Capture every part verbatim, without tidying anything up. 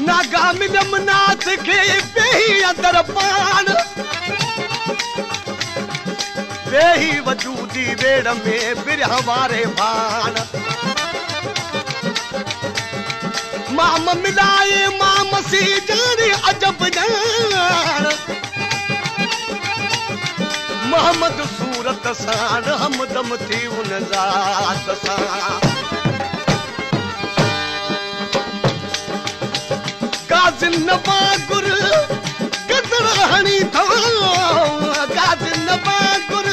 नागा मिलम नाथ के बेही अंदर पान बेही वजूदी वेड़ में बिरह वारे भान माम मिलाए माम सी जाने अजब जान मोहम्मद सूरत साण हमदम थी उन ज़ात सां गाज़िन बागुर गदर हणी थो गाज़िन बागुर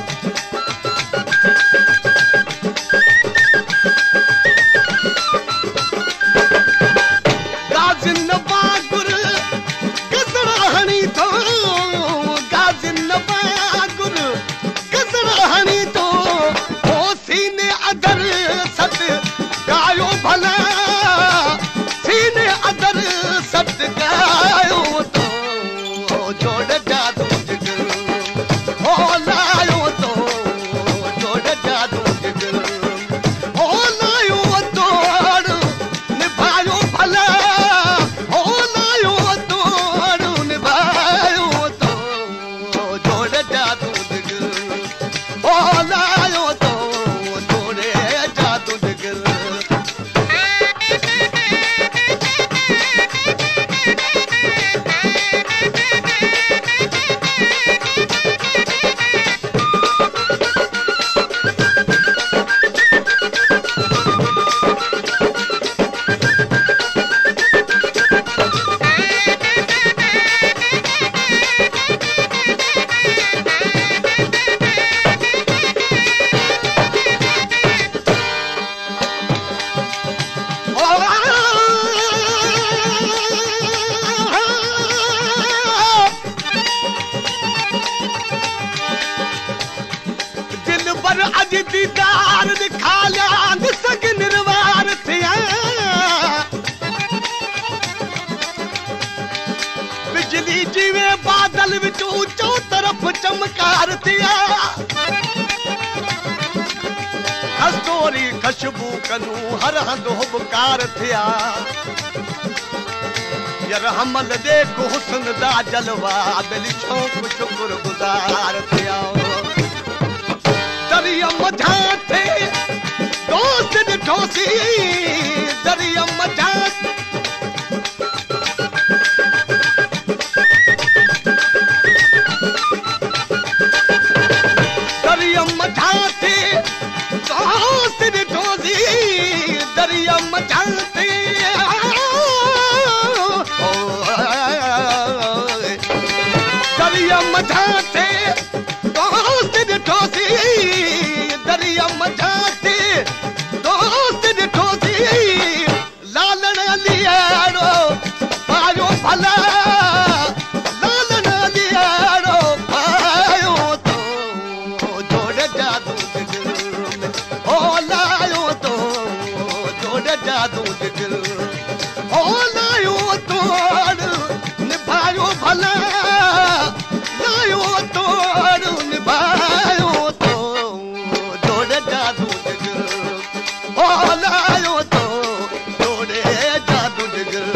गाज़िन बागुर गदर हणी थो गाज़िन बागुर गदर हणी थो ओ सीने अदर सत गायो भला सीने अदर सत गायो तो जोड़ जादू जिगर हो लायो तो जोड़ जादू जिगर हो लायो तोड़ निभायो भला हो लायो तोड़ निभायो तो जोड़ जादू जिगर हो लायो तो जोड़े जादू जिगर अज दीदार दिखालिया सग निर्वार थिया बिजली जीवे बादल विच ऊंचो तरफ चमकार थिया कस्तूरी खुशबू कनू हर हंध हुबकार थिया यार हमल देखो हुस्न दा जलवा दिल शौक शुक्र गुजार थिया दरिया मझाते दोस्त ॾिठोसी दरिया मझाते दरिया मझाते दोस्त ॾिठोसी दरिया मझाते दरिया मझाते दोस्त ॾिठोसी दरिया मझाते दोस्त ॾिठोसी लालण लियाड़ो पायो भला लालण लियाड़ो पायो तो जोड़ जादू दिल हो लायो तो जोड़ जादू दिल हो लायो तोड़ निभायो भला लायो तोड़ निभायो तो जोड़ जादू दिल हो लायो तो जोड़े जादू दिल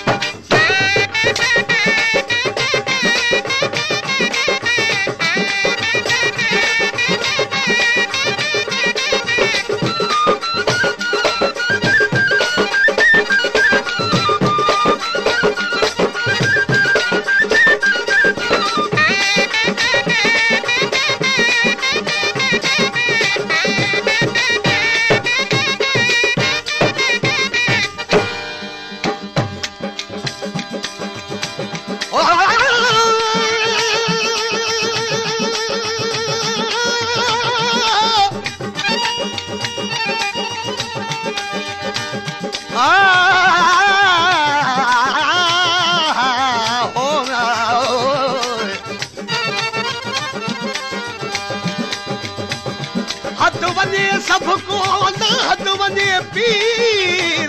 हद वने सबको ना हद वने पीर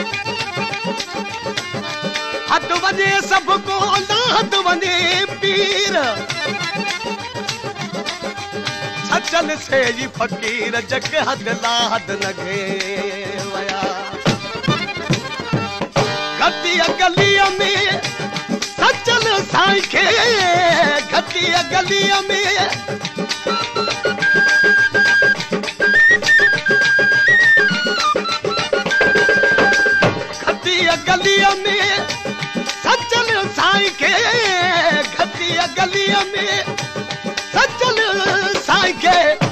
हद वने सबको ना हद वने पीर सचल से जी फकीर जग हद ला हद लगे वया घटिया गलीअ में सचल साईं खे घटिया गलीअ में घटिया गलीअ में सचल साईं खे घटिया गलीअ में सचल साईं खे